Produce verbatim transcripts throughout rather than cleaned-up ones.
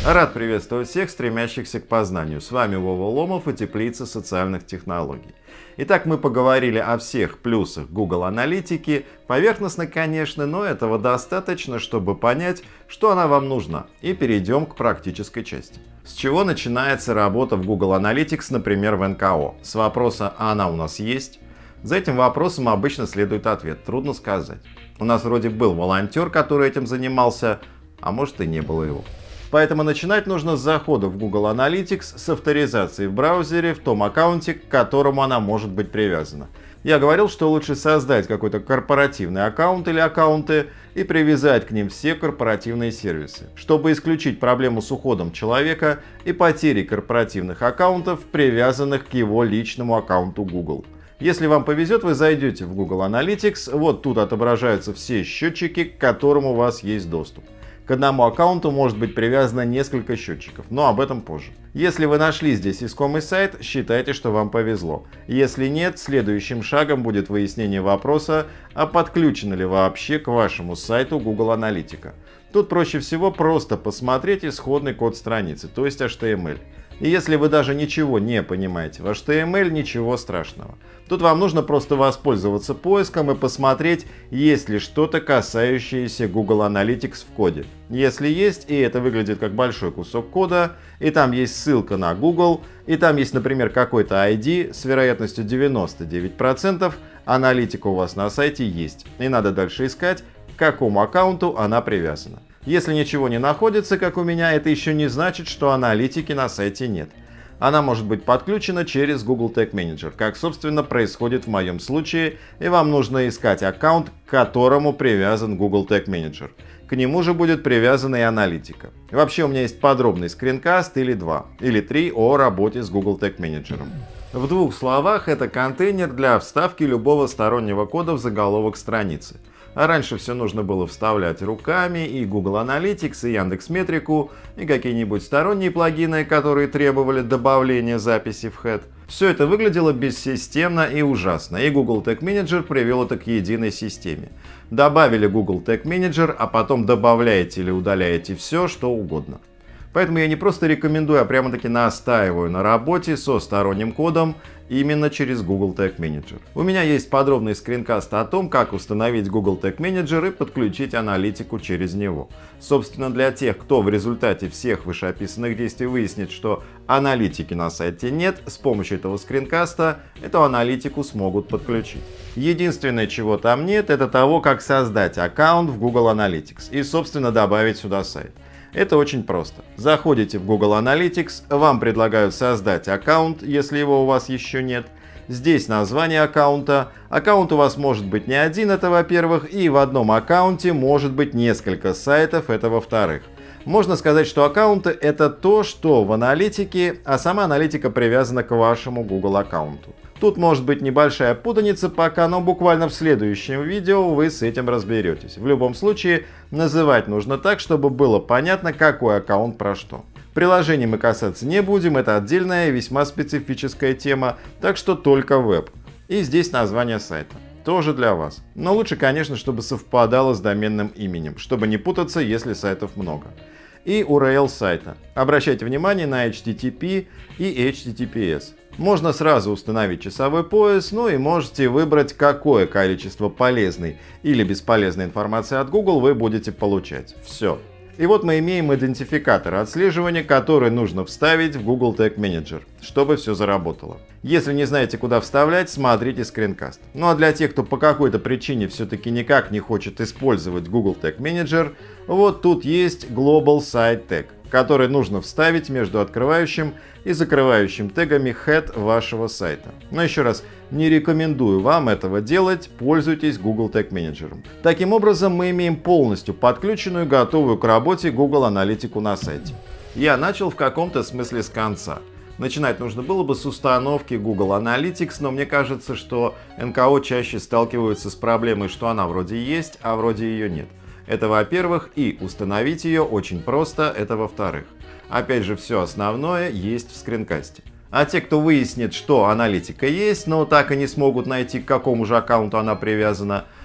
Рад приветствовать всех, стремящихся к познанию. С вами Вова Ломов и Теплица социальных технологий. Итак, мы поговорили о всех плюсах Google Аналитики. Поверхностно, конечно, но этого достаточно, чтобы понять, что она вам нужна. И перейдем к практической части. С чего начинается работа в Google Analytics, например, в эн ка о? С вопроса «А она у нас есть?». За этим вопросом обычно следует ответ. Трудно сказать. У нас вроде был волонтер, который этим занимался, а может и не было его. Поэтому начинать нужно с захода в Google Analytics, с авторизации в браузере в том аккаунте, к которому она может быть привязана. Я говорил, что лучше создать какой-то корпоративный аккаунт или аккаунты и привязать к ним все корпоративные сервисы, чтобы исключить проблему с уходом человека и потери корпоративных аккаунтов, привязанных к его личному аккаунту Google. Если вам повезет, вы зайдете в Google Analytics, вот тут отображаются все счетчики, к которым у вас есть доступ. К одному аккаунту может быть привязано несколько счетчиков, но об этом позже. Если вы нашли здесь искомый сайт, считайте, что вам повезло. Если нет, следующим шагом будет выяснение вопроса, а подключено ли вообще к вашему сайту Google Аналитика. Тут проще всего просто посмотреть исходный код страницы, то есть эйч ти эм эль. И если вы даже ничего не понимаете в эйч ти эм эль, ничего страшного. Тут вам нужно просто воспользоваться поиском и посмотреть, есть ли что-то, касающееся Google Analytics в коде. Если есть, и это выглядит как большой кусок кода, и там есть ссылка на Google, и там есть, например, какой-то ай ди, с вероятностью девяносто девять процентов аналитика у вас на сайте есть. И надо дальше искать, к какому аккаунту она привязана. Если ничего не находится, как у меня, это еще не значит, что аналитики на сайте нет. Она может быть подключена через Google Tag Manager, как, собственно, происходит в моем случае, и вам нужно искать аккаунт, к которому привязан Google Tag Manager. К нему же будет привязана и аналитика. Вообще у меня есть подробный скринкаст или два, или три о работе с Google Tag Manager. В двух словах, это контейнер для вставки любого стороннего кода в заголовок страницы. А раньше все нужно было вставлять руками, и Google Analytics, и Яндекс.Метрику, и какие-нибудь сторонние плагины, которые требовали добавления записи в хед. Все это выглядело бессистемно и ужасно, и Google Tag Manager привел это к единой системе. Добавили Google Tag Manager, а потом добавляете или удаляете все, что угодно. Поэтому я не просто рекомендую, а прямо-таки настаиваю на работе со сторонним кодом именно через Google Tag Manager. У меня есть подробный скринкаст о том, как установить Google Tag Manager и подключить аналитику через него. Собственно, для тех, кто в результате всех вышеописанных действий выяснит, что аналитики на сайте нет, с помощью этого скринкаста эту аналитику смогут подключить. Единственное, чего там нет, это того, как создать аккаунт в Google Analytics и, собственно, добавить сюда сайт. Это очень просто. Заходите в Google Analytics, вам предлагают создать аккаунт, если его у вас еще нет. Здесь название аккаунта. Аккаунт у вас может быть не один, это во-первых, и в одном аккаунте может быть несколько сайтов, это во-вторых. Можно сказать, что аккаунты — это то, что в аналитике, а сама аналитика привязана к вашему Google аккаунту. Тут может быть небольшая путаница пока, но буквально в следующем видео вы с этим разберетесь. В любом случае, называть нужно так, чтобы было понятно, какой аккаунт про что. Приложений мы касаться не будем, это отдельная и весьма специфическая тема, так что только веб. И здесь название сайта. Тоже для вас. Но лучше, конечно, чтобы совпадало с доменным именем, чтобы не путаться, если сайтов много. И ю ар эл сайта. Обращайте внимание на эйч ти ти пи и эйч ти ти пи эс. Можно сразу установить часовой пояс, ну и можете выбрать, какое количество полезной или бесполезной информации от Google вы будете получать. Все. И вот мы имеем идентификатор отслеживания, который нужно вставить в Google Tag Manager, чтобы все заработало. Если не знаете, куда вставлять, смотрите скринкаст. Ну а для тех, кто по какой-то причине все-таки никак не хочет использовать Google Tag Manager, вот тут есть Global Site Tag, который нужно вставить между открывающим и закрывающим тегами head вашего сайта. Но еще раз, не рекомендую вам этого делать, пользуйтесь Google Tag Manager. Таким образом, мы имеем полностью подключенную, готовую к работе Google Аналитику на сайте. Я начал в каком-то смысле с конца. Начинать нужно было бы с установки Google Analytics, но мне кажется, что эн ка о чаще сталкиваются с проблемой, что она вроде есть, а вроде ее нет. Это во-первых, и установить ее очень просто, это во-вторых. Опять же, все основное есть в скринкасте. А те, кто выяснит, что аналитика есть, но так и не смогут найти, к какому же аккаунту она привязана,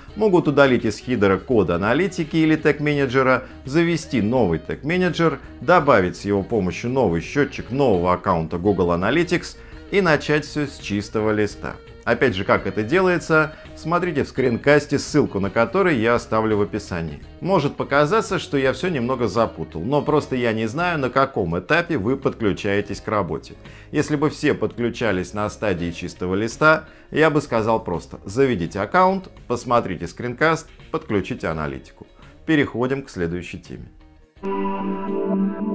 могут удалить из хидера код аналитики или тег-менеджера, завести новый тег-менеджер, добавить с его помощью новый счетчик нового аккаунта Google Analytics и начать все с чистого листа. Опять же, как это делается, смотрите в скринкасте, ссылку на который я оставлю в описании. Может показаться, что я все немного запутал, но просто я не знаю, на каком этапе вы подключаетесь к работе. Если бы все подключались на стадии чистого листа, я бы сказал просто: заведите аккаунт, посмотрите скринкаст, подключите аналитику. Переходим к следующей теме.